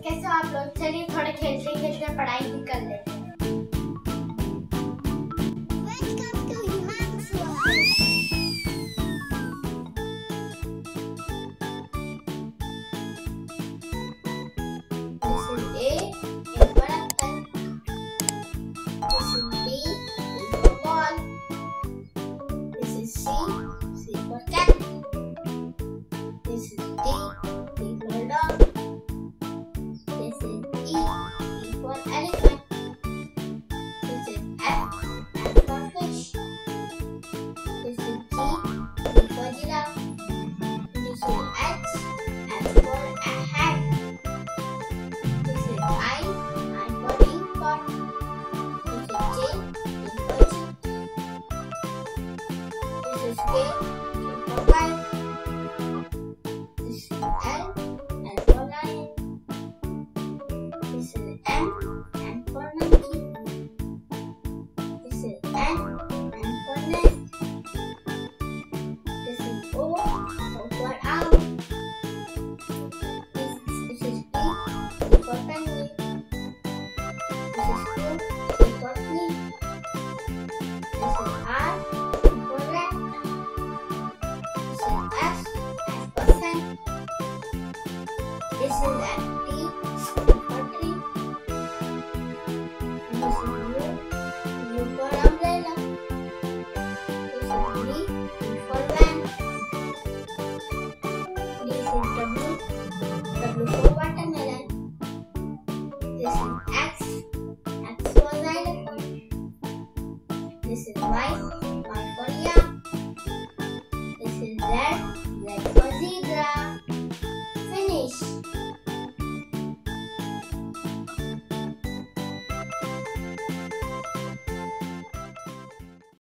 कैसे हो आप लोग? चलिए थोड़ा खेलते खेलते पढ़ाई भी कर लेते हैं। Welcome to Himank's world. This is A for apple. This is B for ball. This is C for cat. This is D for dog. This is E for elephant. This is F for fish. This is G for giraffe. This is H for a hat. This is I for inkpot. This is J for chip. This is K for kite. This is L for lion. This is M for monkey. This is N for nest. This is O for owl. This is P for penguin. This is Q for queen. This is R for rat. This is S for sun. This is F